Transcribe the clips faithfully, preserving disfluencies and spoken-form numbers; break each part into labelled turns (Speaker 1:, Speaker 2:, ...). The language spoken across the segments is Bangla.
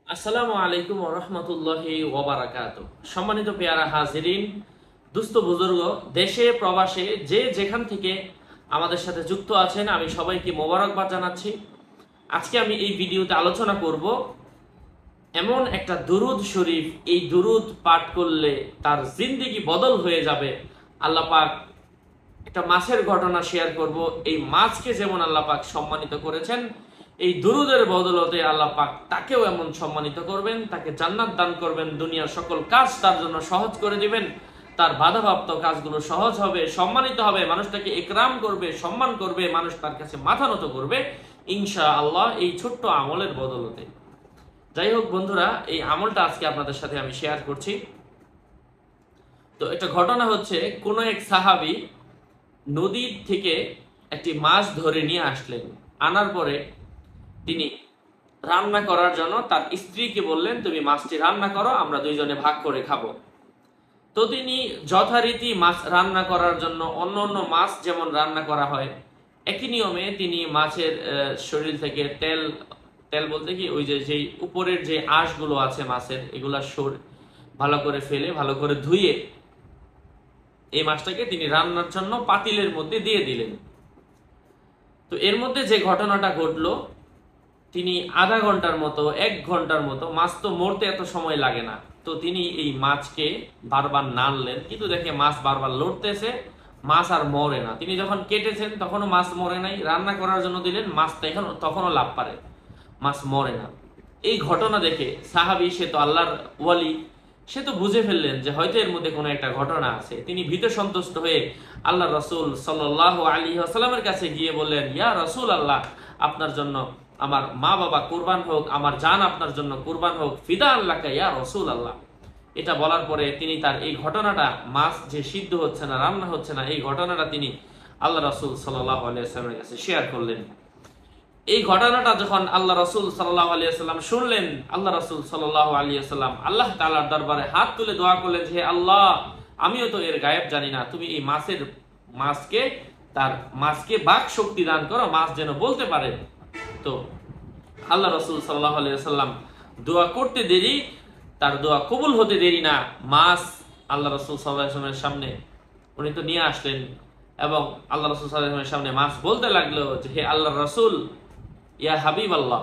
Speaker 1: আসসালামু আলাইকুম ওয়া রাহমাতুল্লাহি ওয়া বারাকাতুহু। সম্মানিত পেয়ারা হাজিরিন, দুস্থ বুজুর্গ, দেশে প্রবাসে যে যেখান থেকে আমাদের সাথে যুক্ত আছেন, আমি সবাইকে মোবারকবাদ জানাচ্ছি। আজকে আমি এই ভিডিওতে আলোচনা করব এমন একটা দুরুদ শরীফ, এই দুরুদ পাঠ করলে তার জিন্দেগি বদল হয়ে যাবে। আল্লাহ পাক একটা মাছের ঘটনা শেয়ার করব। এই মাছকে যেমন আল্লাহ পাক সম্মানিত করেছেন, এই দুরুদের বদলতে আল্লাহ পাক তাকেও এমন সম্মানিত করবেন, তাকে জান্নাত দান করবেন, দুনিয়ার সকল কাজ তার জন্য সহজ করে দিবেন, তার বাধাপ্রাপ্ত কাজগুলো সহজ হবে, সম্মানিত হবে, মানুষ তাকে ইকরাম করবে, সম্মান করবে, মানুষ তার কাছে মাথা নত করবে ইনশাআল্লাহ এই ছোট্ট আমলের বদলতে। যাই হোক বন্ধুরা, এই আমলটা আজকে আপনাদের সাথে আমি শেয়ার করছি। তো একটা ঘটনা হচ্ছে, কোনো এক সাহাবী নদীর থেকে একটি মাছ ধরে নিয়ে আসলেন। আনার পরে তিনি রান্না করার জন্য তার স্ত্রীকে বললেন, তুমি মাছটি রান্না করো, আমরা দুইজনে ভাগ করে খাবো। তো তিনি যথারীতি মাছ রান্না করার জন্য অন্য অন্য মাছ যেমন রান্না করা হয় একই নিয়মে তিনি মাছের শরীর থেকে তেল তেল বলতে কি ওই যে যেই উপরের যে আঁশগুলো আছে মাছের, এগুলা সর ভালো করে ফেলে ভালো করে ধুয়ে এই মাছটাকে তিনি রান্নার জন্য পাতিলের মধ্যে দিয়ে দিলেন। তো এর মধ্যে যে ঘটনাটা ঘটলো, তিনি আধা ঘন্টার মতো এক ঘন্টার মতো, মাছ তো মরতে এত সময় লাগে না, তো তিনি এই মাছকে বারবার নাড়লেন, কিন্তু দেখে মাছ বারবার লড়তেছে, মাছ আর মরে না। তিনি যখন কেটেছেন তখনও মাছ মরে নাই, রান্না করার জন্য দিলেন, মাছটা এখন তখনও লাভ পারে, মাছ মরে না। এই ঘটনা দেখে সাহাবী, সে তো আল্লাহর ওয়ালি, সে তো বুঝে ফেললেন যে হয়তো এর মধ্যে কোনো একটা ঘটনা আছে। তিনি ভীত সন্তুষ্ট হয়ে আল্লাহ রাসূল সাল্লাল্লাহু আলাইহি ওয়াসাল্লামের কাছে গিয়ে বললেন, ইয়া রাসূল আল্লাহ, আপনার জন্য আমার মা বাবা কুরবান হোক, আমার জান আপনার জন্য কুরবান হোক, ফিদা আল্লাহকা ইয়া রাসূল আল্লাহ। এটা বলার পরে তিনি তার এই ঘটনাটা, মাছ যে সিদ্ধ হচ্ছে না, রান্না হচ্ছে না, এই ঘটনাটা তিনি আল্লাহ রাসূল সাল্লাল্লাহু আলাইহি ওয়াসাল্লামের কাছে শেয়ার করলেন। এই ঘটনাটা যখন আল্লাহ রাসূল সাল্লাল্লাহু আলাইহি ওয়াসাল্লাম শুনলেন, আল্লাহ রাসূল সাল্লাল্লাহু আলাইহি ওয়াসাল্লাম আল্লাহ তাআলার দরবারে হাত তুলে দোয়া করলেন, হে আল্লাহ, আমিও তো এর গায়েব জানি না, তুমি এই মাছের মাছকে তার মাছকে বাক শক্তি দান করো, মাছ যেন বলতে পারে। তো আল্লাহ রাসূল সাল্লাল্লাহু আলাইহি ওয়াসাল্লাম দোয়া করতে দেরি, তার দোয়া কবুল হতে দেরি না, মাছ আল্লাহ রাসূল সাল্লাল্লাহু আলাইহি ওয়াসাল্লামের সামনে উনি তো নিয়ে আসলেন, এবং আল্লাহ রাসূল সাল্লাল্লাহু আলাইহি ওয়াসাল্লামের সামনে মাছ বলতে লাগলো যে, হে আল্লাহর রাসূল, ইয়া হাবিব আল্লাহ,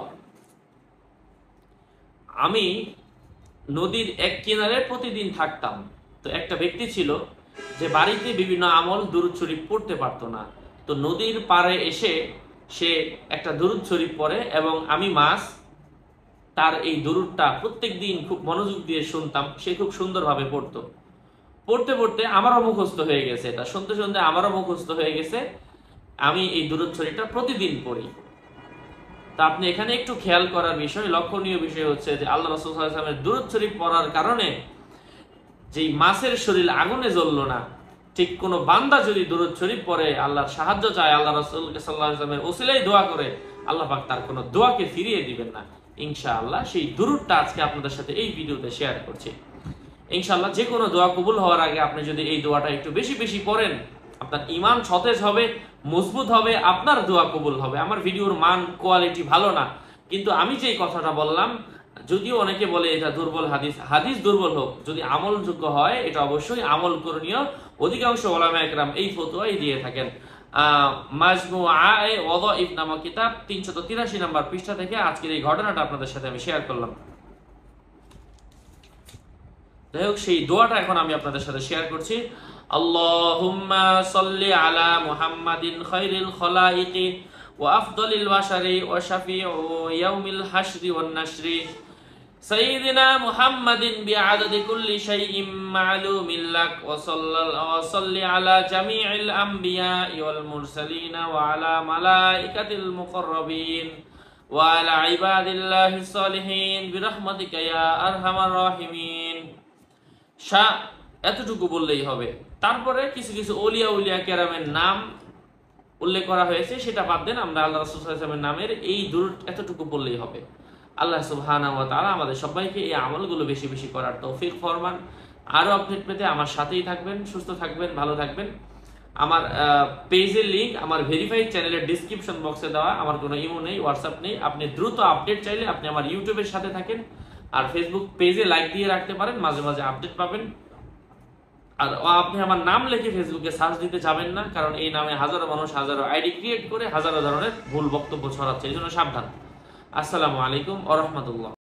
Speaker 1: আমি নদীর এক কিনারে প্রতিদিন থাকতাম। তো একটা ব্যক্তি ছিল যে বাড়িতে বিভিন্ন আমল দুরূদ শরীফ পড়তে পারতো না, তো নদীর পাড়ে এসে সে একটা দুরূদ শরীফ পড়ে, এবং আমি মাছ তার এই দুরূদটা প্রত্যেক দিন খুব মনোযোগ দিয়ে শুনতাম, সে খুব সুন্দরভাবে পড়তো। পড়তে পড়তে আমারও মুখস্থ হয়ে গেছে, এটা শুনতে শুনতে আমারও মুখস্থ হয়ে গেছে, আমি এই দুরূদ শরীফটা প্রতিদিন পড়ি। তা আপনি এখানে একটু খেয়াল করার বিষয়, লক্ষণীয় বিষয় হচ্ছে যে আল্লাহ রাসূল সাল্লাল্লাহু আলাইহি ওয়াসাল্লামের দুরূদ শরীফ পড়ার কারণে যেই মাছের শরীর আগুনে জ্বললো না, ঠিক কোনো বান্দা যদি দুরূদ শরীফ পড়ে, আল্লাহর সাহায্য চায়, আল্লাহ রাসূল সাল্লাল্লাহু আলাইহি ওয়াসাল্লামের ওসিলায় দোয়া করে, আল্লাহ পাক তার কোনো দোয়াকে ফিরিয়ে দিবেন না ইনশাআল্লাহ। সেই দুরূদটা আজকে আপনাদের সাথে এই ভিডিওতে শেয়ার করছি। ইনশাআল্লাহ যে কোনো দোয়া কবুল হওয়ার আগে আপনি যদি এই দোয়াটা একটু বেশি বেশি পড়েন, আপনার ঈমান সতেজ হবে, মজবুত হবে, আপনার দোয়া কবুল হবে। আমার ভিডিওর মান কোয়ালিটি ভালো না, কিন্তু আমি যেই কথাটা বললাম, যদিও অনেকে বলে এটা দুর্বল হাদিস, হাদিস দুর্বল হোক, যদি আমলযোগ্য হয় এটা অবশ্যই আমল করণীয়। অধিকাংশ উলামা একরাম এই ফতোয়াই দিয়ে থাকেন। মাজমুআয়ে ওয়াদাইফ নামক কিতাব তিনশত তিরাশি নম্বর পৃষ্ঠা থেকে আজকের এই ঘটনাটা আপনাদের সাথে আমি শেয়ার করলাম। যাই হোক, সেই দোয়াটা এখন আমি আপনাদের সাথে শেয়ার করছি। আল্লাহুম্মা সাল্লি আলা মুহাম্মাদিন খায়রিল খলাইকি ওয়া আফদালিল বাশারি ওয়া শাফিউ ইয়াউমিল হাশরি ওয়ান নাশরি সাইয়্যিদিনা মুহাম্মাদিন বিআদাদি কুল্লি শাইইন মা'লুমিন লাক ওয়া সাল্লি আলা জামিইল আমবিয়া ওয়াল মুরসালিন ওয়া আলা মালাইকাতিল মুকাররাবিন ওয়া আলা ইবাদিল্লাহিস সালিহিন বিরহমাতিকা ইয়া আরহামার রাহিমিন। এতটুকু বললেই হবে। তারপরে কিছু কিছু ওলিয়া উলিয়া কেরামের নাম উল্লেখ করা হয়েছে, সেটা বাদ দেন, আমরা আল্লাহ রাসূল সাল্লাল্লাহু আলাইহি ওয়াসাল্লামের নামের এই দুরূদ এতটুকু বললেই হবে। আল্লাহ সুবহানাহু ওয়া তাআলা আমাদের সবাইকে এই আমলগুলো বেশি বেশি করার তৌফিক ফরমান। আরো আপডেট পেতে আমার সাথেই থাকবেন, সুস্থ থাকবেন, ভালো থাকবেন। আমার পেজের লিংক আমার ভেরিফাইড চ্যানেলের ডেসক্রিপশন বক্সে দেওয়া। আমার কোনো ইমো নেই, হোয়াটসঅ্যাপ নেই, আপনি দ্রুত আপডেট চাইলে আপনি আমার ইউটিউবের সাথে থাকেন, আর ফেসবুক পেজে লাইক দিয়ে রাখতে পারেন, মাঝে মাঝে আপডেট পাবেন। আর আপনি আমার নাম লিখে ফেসবুকে সার্চ দিতে যাবেন না, কারণ এই নামে হাজারো মানুষ হাজারো আইডি ক্রিয়েট করে হাজারো ধরনের ভুল বক্তব্য ছড়াচ্ছে, এই জন্য সাবধান। আসসালামু আলাইকুম ওয়া রাহমাতুল্লাহ।